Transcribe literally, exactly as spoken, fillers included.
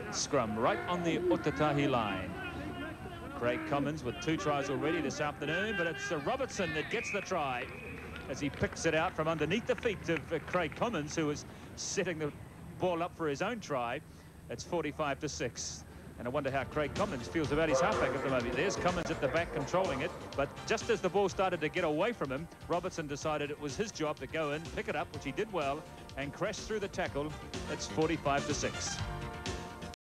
scrum right on the Otautahi line. Craig Commons with two tries already this afternoon, but it's uh, Robertson that gets the try as he picks it out from underneath the feet of uh, Craig Commons, who was setting the ball up for his own try. It's forty-five to six. And I wonder how Craig Commons feels about his halfback at the moment. There's Commons at the back controlling it, but just as the ball started to get away from him, Robertson decided it was his job to go in, pick it up, which he did well, and crash through the tackle. It's forty-five to six.